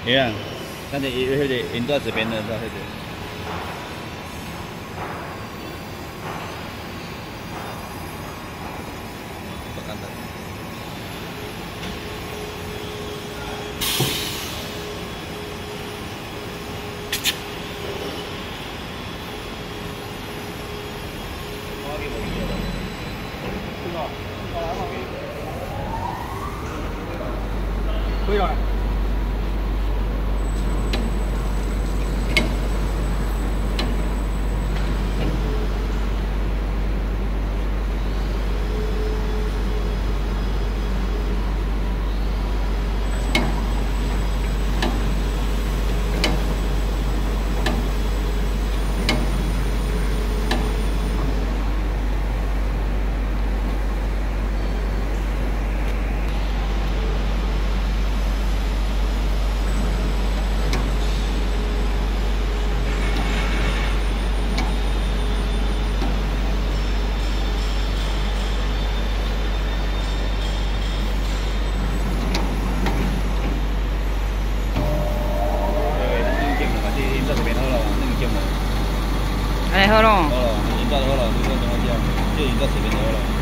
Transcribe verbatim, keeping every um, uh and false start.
一样，但是有有点引到这边的，是吧？这个。不看到。 可以了。 哎，好了。 好了，引到好了，你说怎么讲？就引到这边好了。